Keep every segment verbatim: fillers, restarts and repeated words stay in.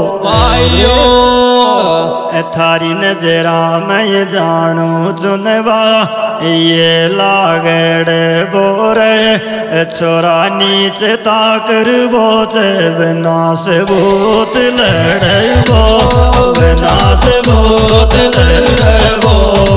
भाइयों थारी नजरा मैं जानू चुनवा ये लागड़ बोरे छोरा नीचे ताकर बोच विनाश भूत लड़बो विनाश भूत लड़बो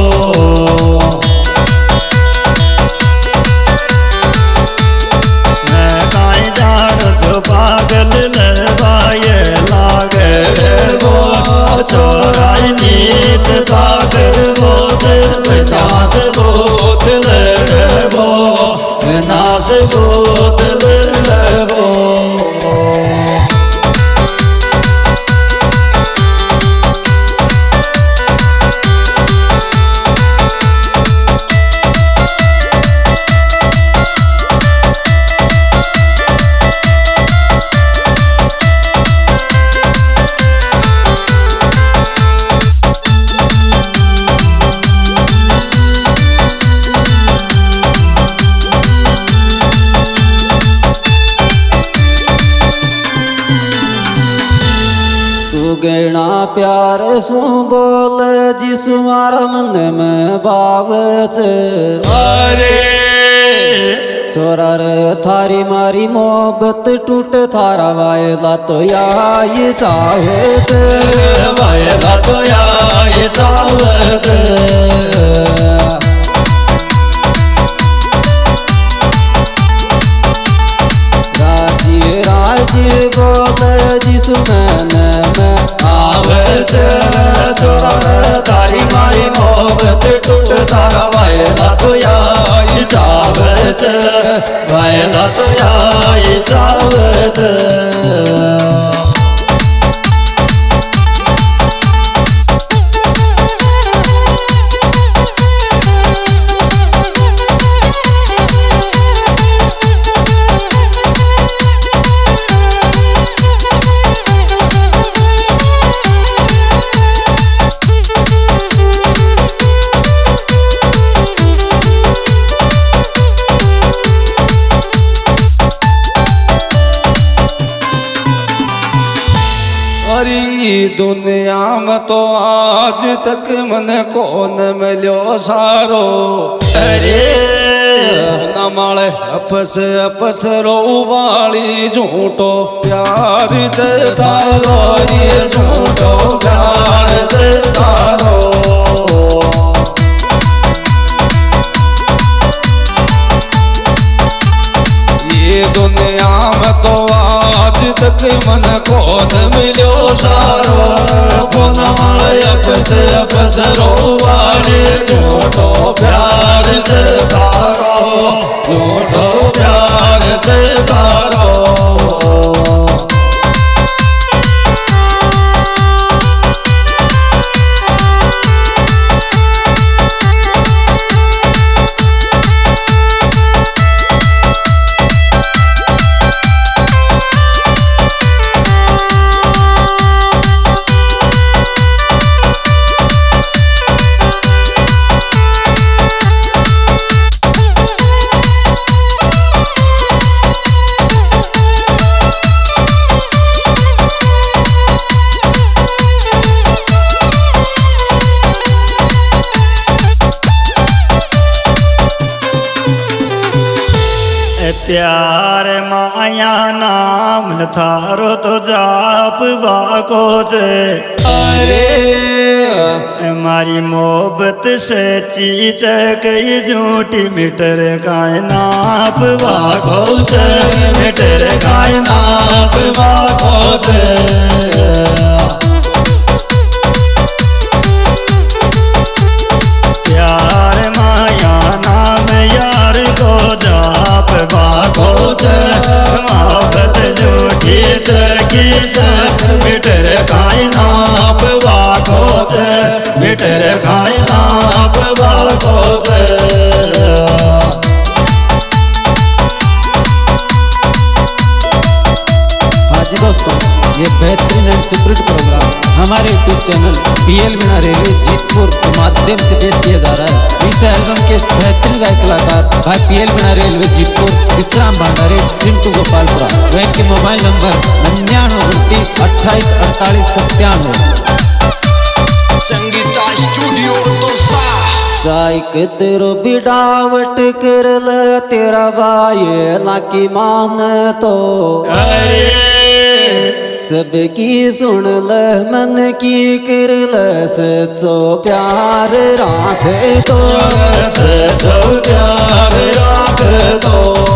मैं काई जान जो पागल लड़वाए लागड़ बो छोरा नीचे ताकर बोच विनाश भूत लड़बो विनाश भूत लड़बो गणा प्यार सु बोल जिसु मारा मन में बावत अरे छोरा रे थारी मारी मोहब्बत टूट थारा वायला तो याय चाहत वायला तो याय चाहत राजी राजी बोल जिसु मन में आवत छोरा तारी मारी मोहब्बत टूट तारा वायला तो याय चाहत वायला तो याय चाहत दुनिया में तो आज तक मन कौन मिलो सारो अरे न माले अपस अपस रो वाली झूठो प्यार तारो ये झूठो प्यार तारो ये दुनिया में तो आज तक मन कौन मिलो सारो कौन माले अपस अपस रो वाली झूठो प्यार तारो झूठो प्यार तारो प्यार माया नाम थारो तो जाप बाको जे अरे मारी मोहब्बत से चीज कई झूठी मीटर काय नाप बाको जे मीटर काय नाप बाको जे प्यार माया नाम यार को जाप बाको मोहब्बत झूठी की सच मिटर काय नाप बाको मिटर काय नाप बाको हाँ जी दोस्तों, ये बेहतरीन एंड सुपरहिट प्रोग्राम हमारे YouTube channel P L Meena railway Jeetpur के माध्यम से पेश किया जा रहा है। इस एल्बम के बेहतरीन गायक कलाकार भाई P L Meena railway Jeetpur, Vishram Bhandari, Chintu Gopalpura. वे के मोबाइल नंबर निन्यानवे उनतीस अट्ठाईस पैतालीस सत्तानवे। संगीता स्टूडियो तोसा जायक तेरो बिडावट कर ल तेरा बाये लाकी मान तो सबकी सुन ल मन की कर ल सचो प्यार राख दो सचो प्यार राख दो।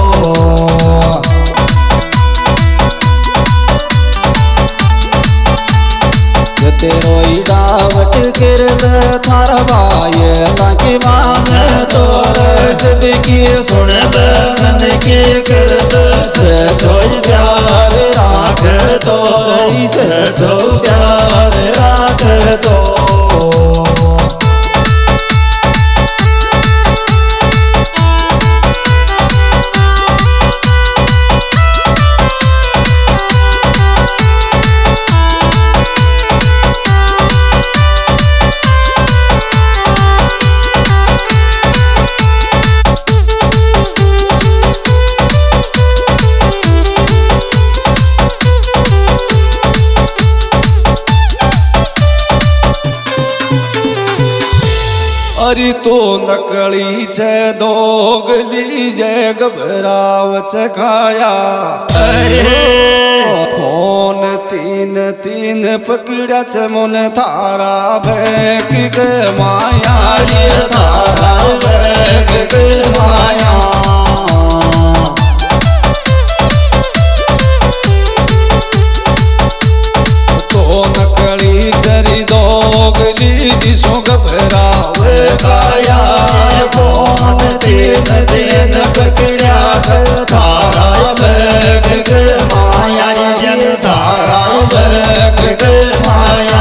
तेरो इडावट कर ल थारा बाये लाकी मान तो सबकी सुन ल मन की कर ल सचो प्यार राख दो सचो प्यार राख दो। अरे तो नकली छे दोगली जय घबराव छे खाया। अरे फोन तीन तीन पकड़ा छे मोने थारा बैग के माया रे थारा बैग के माया। तो नकली चरी दोगली जिसो घबरावे काया। फोन तीन तीन पकड़ा थारा बैग के माया थारा बैग के माया।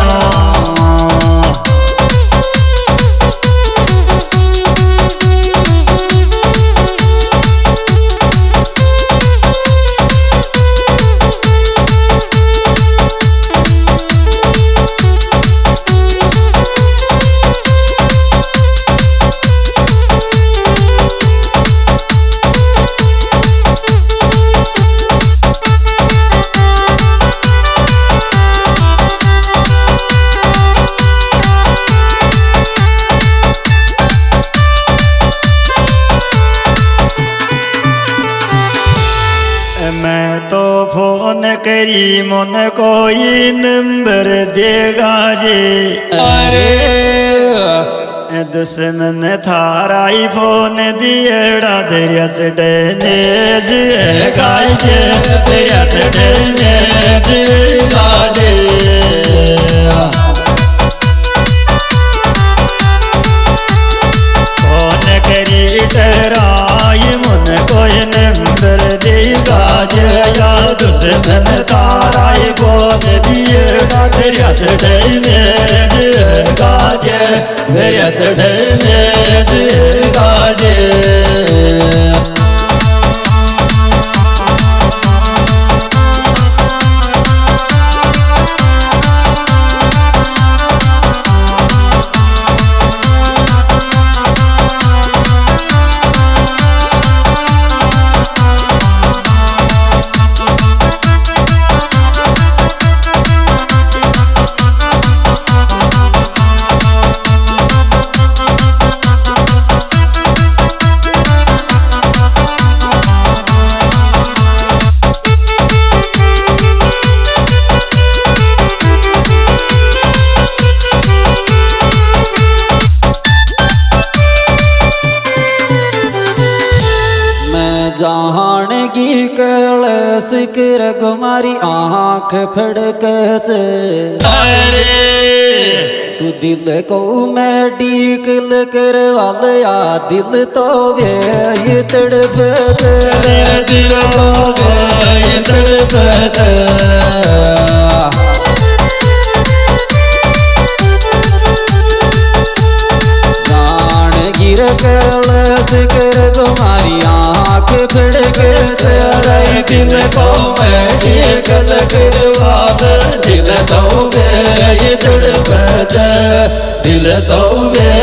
मैं तो फोन करी मन कोई नंबर देगा जी। अरे दुश्मन थारा ही फोन दिएड़ा दरिया चढ़े गाजे दरिया चढ़े गाजे। फोन करी डराई मन कोई नंबर देगा जे या दुश्मन तारा ही फोन दिएड़ा दरिया चढ़े गाजे दरिया चढ़े गाजे। जानेगी कलश कर कुमारी आँख फड़क से। तू दिल को मैं टीकल कर वालया दिल तो ये तड़प दिल तो ये तड़प। जान गिर कलश कर कुमारी आँख फड़क से दिल को मैं टीकल करवा दिल तो ये तड़प दिल तो